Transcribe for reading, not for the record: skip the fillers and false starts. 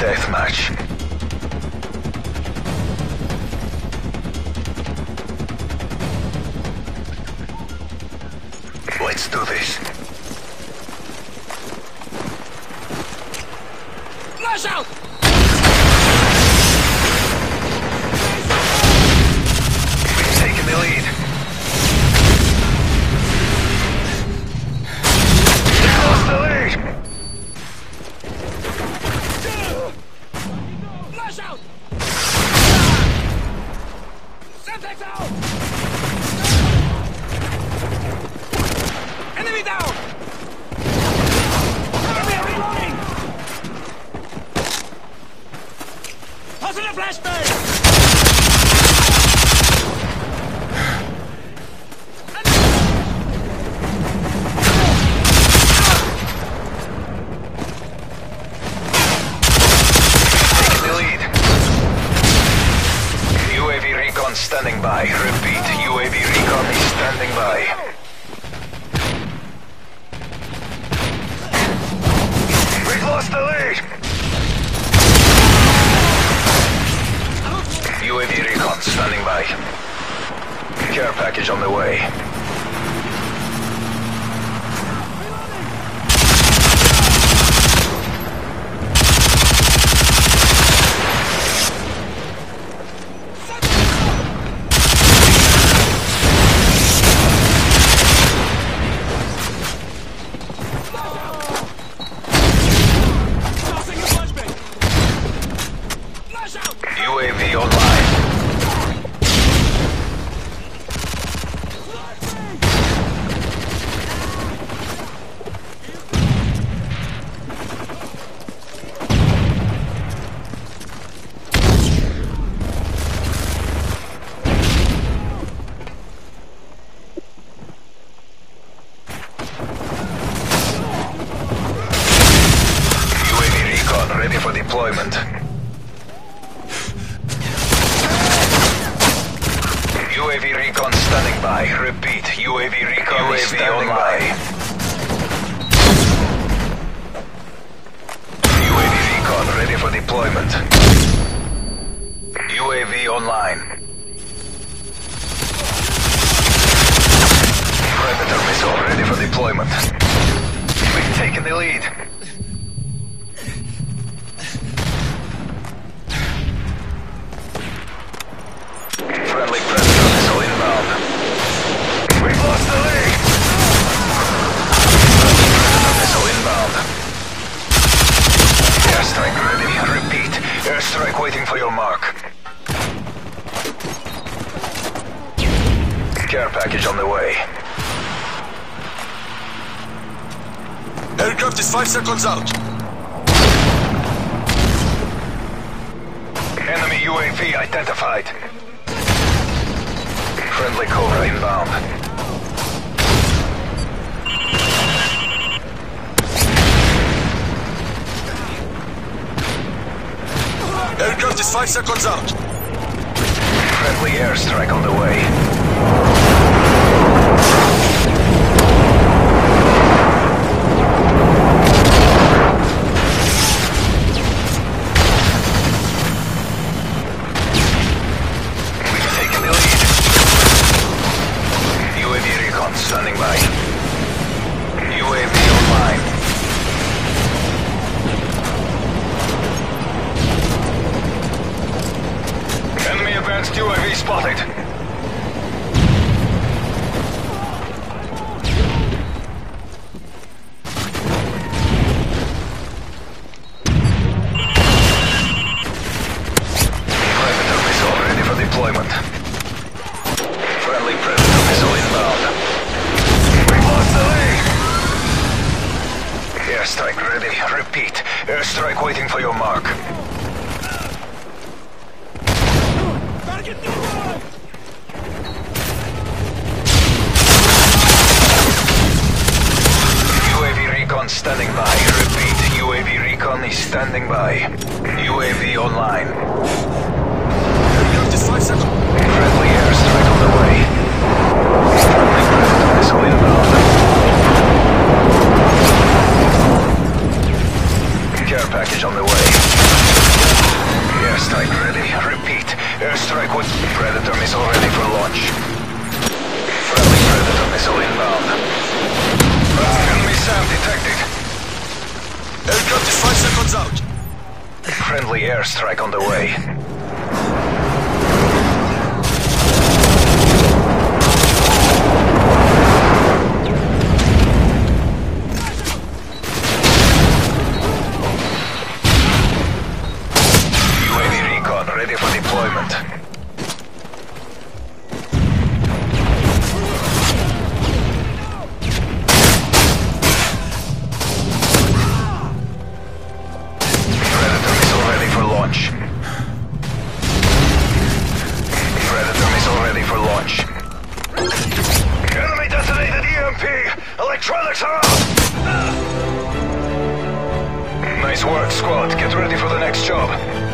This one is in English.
deathmatch. Let's do this. Flash out! We've taken the lead. We lost the lead. Flash out! Semtex out! Enemy down! Enemy reloading! Positive flashbang! Taking the lead. UAV recon standing by. Repeat, UAV recon is standing by. We've lost the lead! UAV recon standing by. Care package on the way. Tossing a flashbang! Flash out! UAV online. UAV recon ready for deployment. UAV recon standing by. Repeat, UAV recon is standing by. UAV recon ready for deployment. UAV online. Predator missile ready for deployment. We've taken the lead. Friendly Predator missile inbound. We've lost the lead! Predator missile inbound. Airstrike ready. Repeat. Airstrike waiting for your mark. Care package on the way. Aircraft is 5 seconds out. Enemy UAV identified. Friendly Cobra inbound. Aircraft is 5 seconds out. Friendly airstrike on the way. We've taken the lead. UAV recon standing by. UAV online. Enemy advanced UAV spotted. Predator missile ready for deployment. Friendly Predator missile inbound. We lost the lead. Airstrike ready. Repeat. Airstrike waiting for your mark. Target neutralized! UAV recon standing by. Repeat. UAV recon is standing by. UAV online. Aircraft is 5 seconds. Friendly airstrike on the way. Friendly Predator missile inbound. Care package on the way. Predator missile ready for launch. Friendly Predator missile inbound. Enemy SAM detected. Aircraft is 5 seconds out. Friendly airstrike on the way. UAV recon ready for deployment. Predator missile ready for launch. Predator missile ready for launch. Enemy detonated EMP! Electronics are out! Nice work, squad. Get ready for the next job.